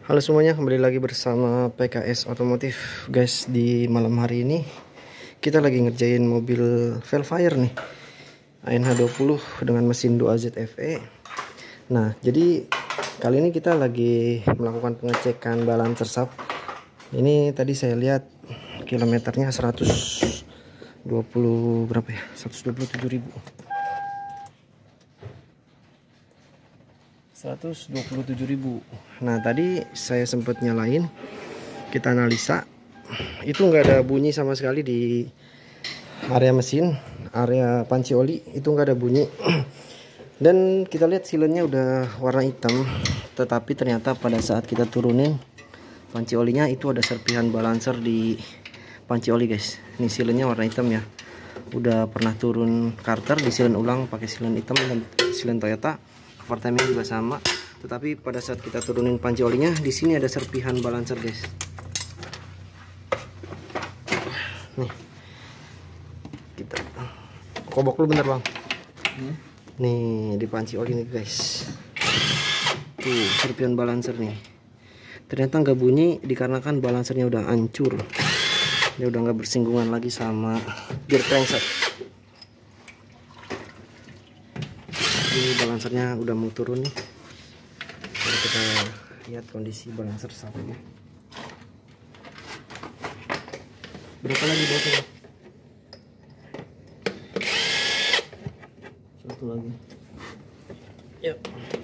Halo semuanya, kembali lagi bersama PKS Otomotif. Guys, di malam hari ini kita lagi ngerjain mobil Velfire nih, ANH20 dengan mesin 2AZ FE. Nah, jadi kali ini kita lagi melakukan pengecekan balancer shaft. Ini tadi saya lihat kilometernya 120 berapa ya? 127.000. 127.000. Nah, tadi saya sempat nyalain, kita analisa, itu nggak ada bunyi sama sekali di area mesin, area panci oli itu nggak ada bunyi. Dan kita lihat silennya udah warna hitam, tetapi ternyata pada saat kita turunin panci olinya itu ada serpihan balancer di panci oli, guys. Ini silennya warna hitam ya. Udah pernah turun karter, di silen ulang pakai silen hitam dan silen Toyota. Overtime juga sama, tetapi pada saat kita turunin panci olinya, di sini ada serpihan balancer, guys. Nih, kita kobok dulu bentar, bang. Nih di panci oli nih, guys. Tuh serpihan balancer nih. Ternyata nggak bunyi dikarenakan balancernya udah hancur. Dia udah nggak bersinggungan lagi sama gear crankshaft. Ini balancernya udah mau turun nih. Jadi kita lihat kondisi balancer shaftnya. Berapa lagi botol? Satu lagi. Yuk.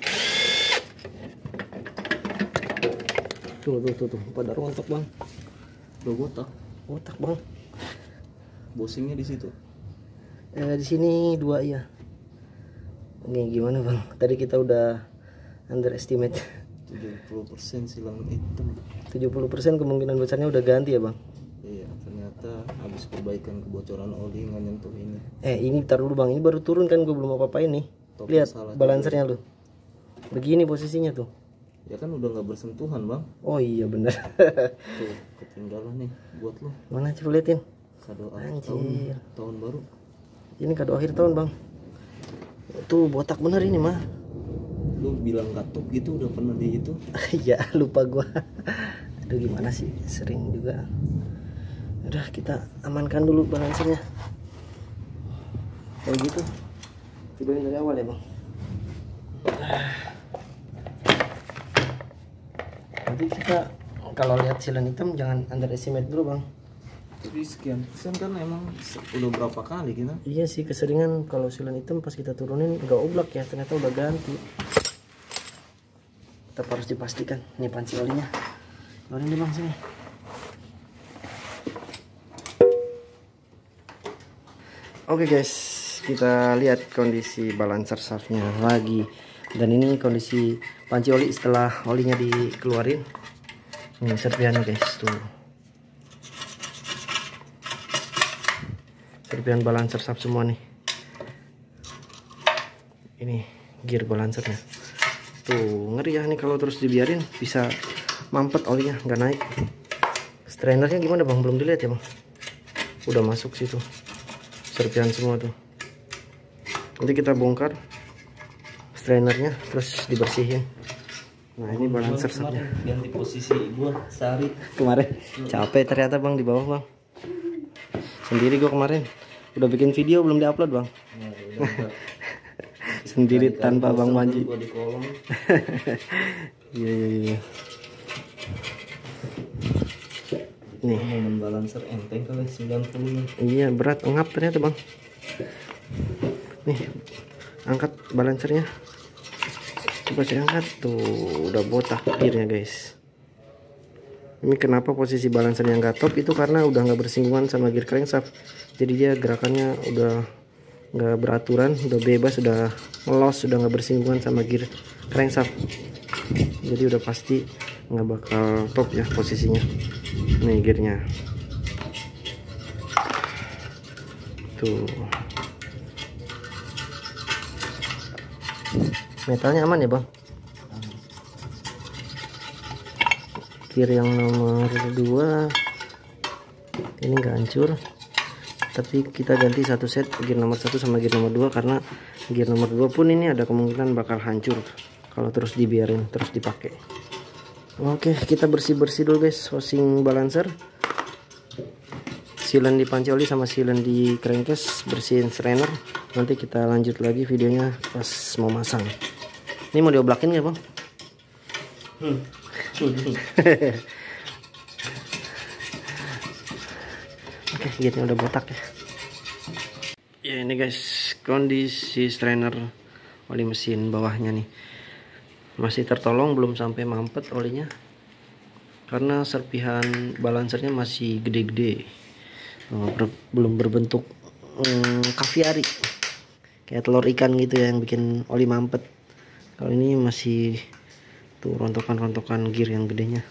Tuh. Pada rontok, bang. Udah botak Bang. Bosingnya di situ. Di sini 2 ya. Ini gimana, bang? Tadi kita udah underestimate. 70% silang hitam. 70% kemungkinan besarnya udah ganti ya, bang? Iya, ternyata habis perbaikan kebocoran oli nggak nyentuh ini. Ini tar dulu, bang. Ini baru turun kan, gue belum apa-apain nih. Top Lihat balancernya juga. lu. Begini posisinya tuh. Ya kan udah nggak bersentuhan, bang. Oh iya bener. Tuh ketinggalan nih buat lo. Mana coba liatin. Kado Anjir. tahun baru. Ini kado akhir tahun, bang. Tuh botak bener ini mah. Lu bilang katup gitu udah pernah di itu? Ya lupa gua. Aduh gimana sih, sering juga. Udah kita amankan dulu balancernya. Kayak gitu. Cobain dari awal ya, bang. Nanti kita kalau lihat silen hitam jangan underestimate dulu, bang. Tapi sekian persen kan emang udah berapa kali kita? Iya sih, keseringan kalau silen hitam pas kita turunin nggak oblak ya, ternyata udah ganti. Tetap harus dipastikan. Nih panci olinya. Keluarin deh, bang, sini. Oke, guys, kita lihat kondisi balancer shaftnya lagi. Dan ini kondisi panci oli setelah olinya dikeluarin. Nih serpihannya, guys, tuh. Serpihan balancer shaft semua nih. Ini gear balancernya. Tuh ngeri ya, nih kalau terus dibiarin bisa mampet olinya, nggak naik. Strainernya gimana, bang? Belum dilihat ya, bang? Udah masuk situ. Serpihan semua tuh. Nanti kita bongkar strainernya terus dibersihin. Nah, ini balancer shaftnya. Ganti posisi gua sehari Kemarin capek ternyata, bang, di bawah, bang. Sendiri gue kemarin udah bikin video belum diupload, bang. Sendiri tanpa bang Manji. Iya. Nih Momen balancer enteng kali 90. iya, berat, ngap ternyata, bang. Nih angkat balancernya, coba saya angkat. Tuh udah botak gearnya, guys. Ini kenapa posisi balancernya nggak top, itu karena udah nggak bersinggungan sama gear crankshaft. Jadi dia gerakannya udah nggak beraturan, udah bebas, udah ngelos, udah nggak bersinggungan sama gear crankshaft. Jadi udah pasti nggak bakal top ya posisinya. Nih gearnya. Tuh. Metalnya aman ya, bang? Gear yang nomor 2 ini nggak hancur, tapi kita ganti satu set gear nomor 1 sama gear nomor 2 karena gear nomor 2 pun ini ada kemungkinan bakal hancur kalau terus dibiarin terus dipakai. Oke, kita bersih-bersih dulu guys housing balancer, sealant di panci oli sama sealant di crankcase, bersihin strainer. Nanti kita lanjut lagi videonya pas mau masang. Ini mau dioblakin nggak bang? Oke, gitu udah botak ya. Ya ini guys kondisi strainer oli mesin bawahnya nih, masih tertolong, belum sampai mampet olinya karena serpihan balancernya masih gede-gede, belum berbentuk kaviari kayak telur ikan gitu ya yang bikin oli mampet. Kalau ini masih tuh rontokan-rontokan gear yang gedenya.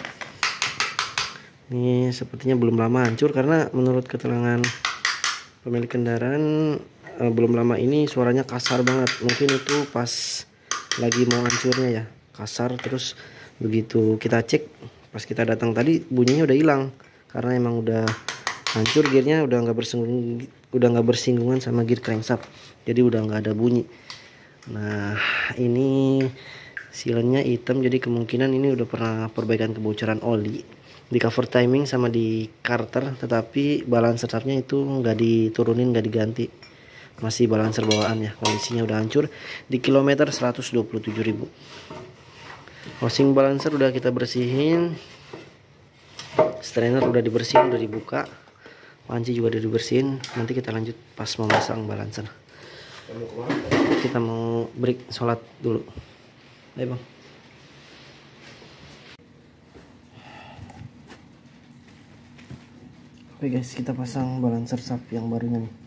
Ini sepertinya belum lama hancur karena menurut keterangan pemilik kendaraan belum lama ini suaranya kasar banget. Mungkin itu pas lagi mau hancurnya ya, kasar. Terus begitu kita cek pas kita datang tadi bunyinya udah hilang karena emang udah hancur gearnya, udah nggak bersinggungan sama gear crankshaft, jadi udah nggak ada bunyi. Nah ini sealantnya hitam, jadi kemungkinan ini udah pernah perbaikan kebocoran oli di cover timing sama di carter, tetapi balancer shaftnya itu nggak diturunin, nggak diganti, masih balancer bawaan ya. Kondisinya udah hancur di kilometer 127.000. Housing balancer udah kita bersihin, strainer udah dibersihin, udah dibuka, panci juga udah dibersihin. Nanti kita lanjut pas mau masang balancer. Kita mau break sholat dulu. Ayo bang. Oke guys, kita pasang balancer shaft yang barunya nih.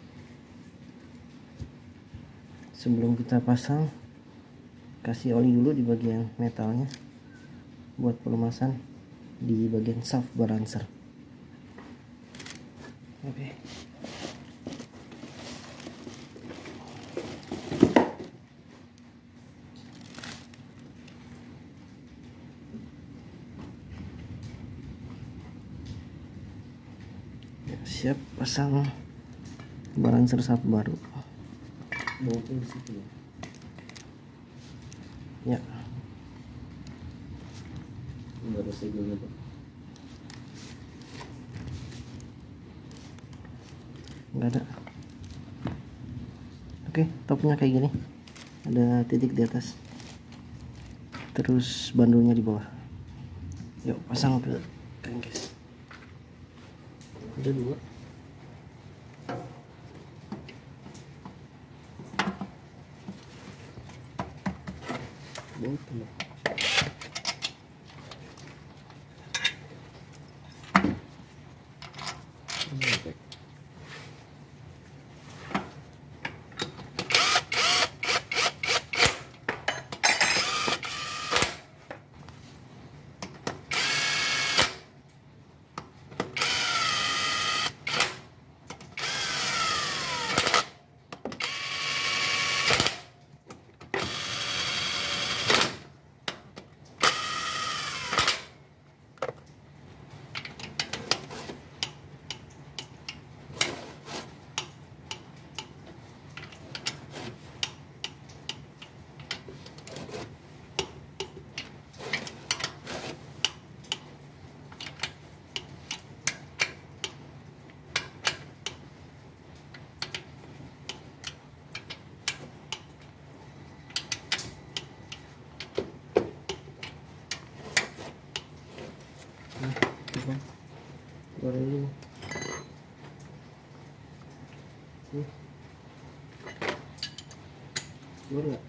Sebelum kita pasang, kasih oli dulu di bagian metalnya buat pelumasan di bagian shaft balancer. Oke. Siap pasang balancer shaft baru. Mungkin di situ Ya. nggak ada segelnya Pak. Nggak ada. Oke, topnya kayak gini, ada titik di atas, terus bandulnya di bawah. Yuk pasang ke crankcase. Ada dua. Goreng dulu. Keluar nggak?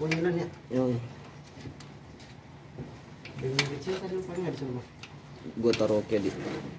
Bunyilan ya. Yang Bunyi kecil tadi lupa nggak di rumah. gue taruh oke di.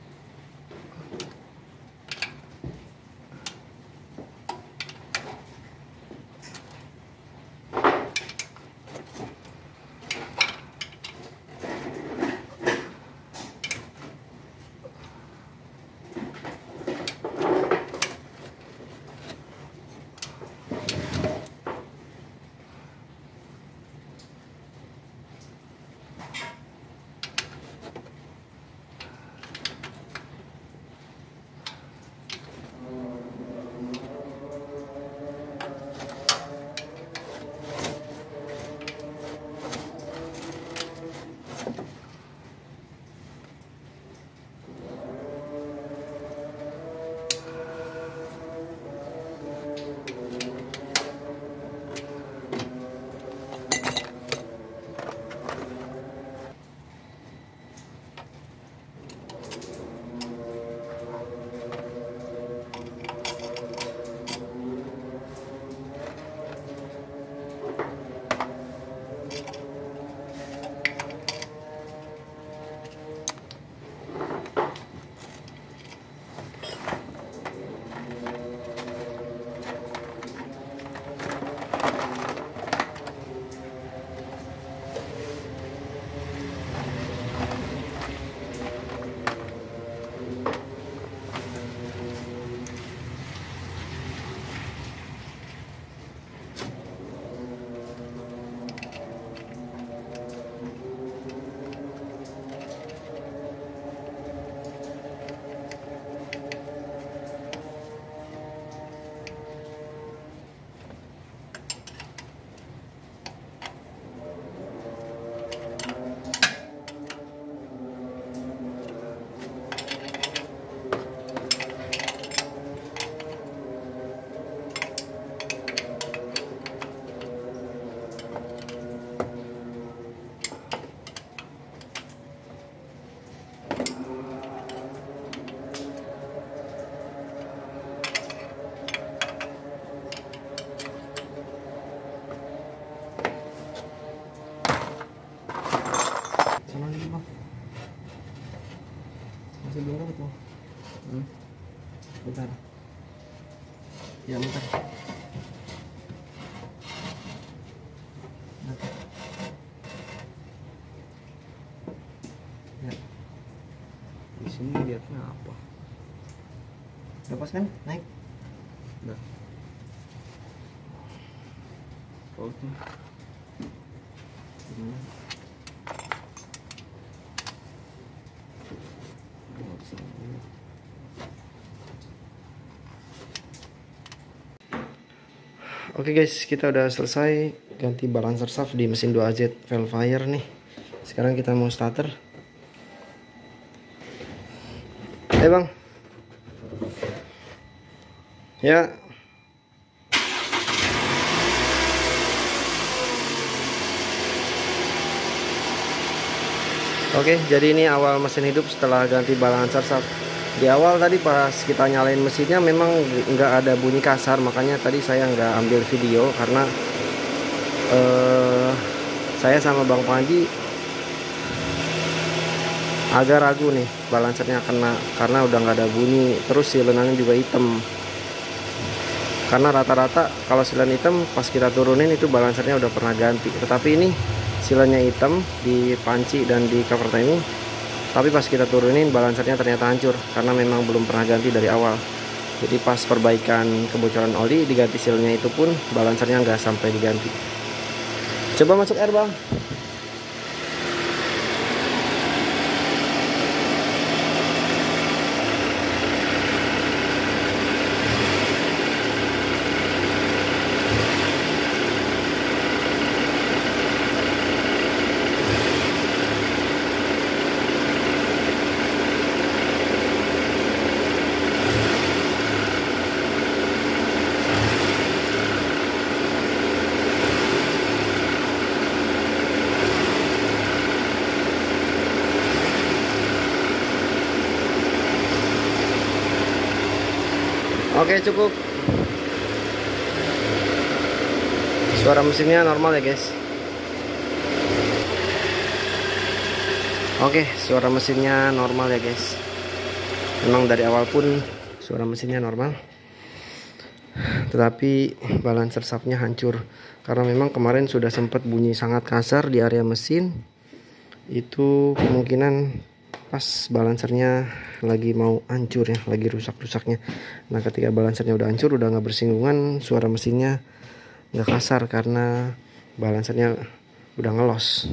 Sana lagi bang. Masih belum dapat bang. Bentar. Ya bentar. Bentar. Ya. Di sini lihatnya apa? Lepas kan? Naik. Nah. Oke. Gimana? Oke guys, kita udah selesai ganti balancer shaft di mesin 2AZ Velfire nih. Sekarang kita mau starter. Bang. Ya. Oke, jadi ini awal mesin hidup setelah ganti balancer shaft. Di awal tadi pas kita nyalain mesinnya memang nggak ada bunyi kasar, makanya tadi saya nggak ambil video karena saya sama Bang Panji agak ragu nih balancernya kena, karena udah nggak ada bunyi, terus silenannya juga hitam. Karena rata-rata kalau silen hitam pas kita turunin itu balancernya udah pernah ganti, tetapi ini silennya hitam di panci dan di cover timing. Tapi pas kita turunin balancernya ternyata hancur karena memang belum pernah ganti dari awal. Jadi pas perbaikan kebocoran oli diganti sealnya itu pun balancernya nggak sampai diganti. Coba masuk air bang. Oke, cukup. Suara mesinnya normal ya guys. Oke, suara mesinnya normal ya guys. Memang dari awal pun suara mesinnya normal, tetapi balancer shaftnya hancur karena memang kemarin sudah sempat bunyi sangat kasar di area mesin. Itu kemungkinan pas balancernya lagi mau hancur ya, lagi rusak-rusaknya. Nah ketika balancernya udah hancur, udah nggak bersinggungan, suara mesinnya nggak kasar karena balancernya udah ngelos.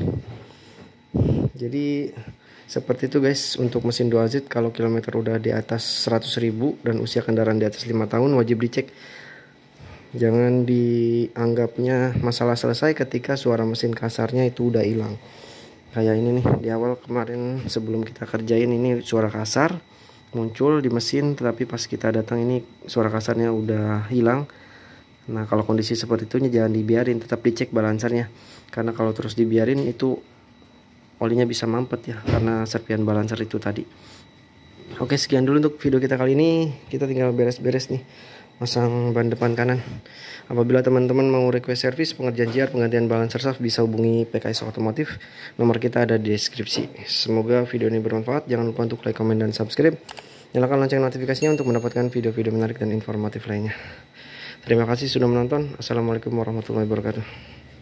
Jadi seperti itu guys untuk mesin 2Z. Kalau kilometer udah di atas 100.000 dan usia kendaraan di atas 5 tahun wajib dicek. Jangan dianggapnya masalah selesai ketika suara mesin kasarnya itu udah hilang. Kayak ini nih, di awal kemarin sebelum kita kerjain ini suara kasar muncul di mesin, tetapi pas kita datang ini suara kasarnya udah hilang. Nah kalau kondisi seperti itu jangan dibiarin, tetap dicek balancernya, karena kalau terus dibiarin itu olinya bisa mampet ya, karena serpian balancer itu tadi. Oke, sekian dulu untuk video kita kali ini. Kita tinggal beres-beres nih, pasang ban depan kanan. Apabila teman-teman mau request service, pengerjaan JR, penggantian balancer shaft, bisa hubungi PKS Otomotif. Nomor kita ada di deskripsi. Semoga video ini bermanfaat. Jangan lupa untuk like, komen, dan subscribe. Nyalakan lonceng notifikasinya untuk mendapatkan video-video menarik dan informatif lainnya. Terima kasih sudah menonton. Assalamualaikum warahmatullahi wabarakatuh.